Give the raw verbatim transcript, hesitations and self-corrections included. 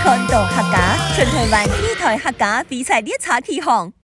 看到客家，全台湾一台客家比赛列查起航。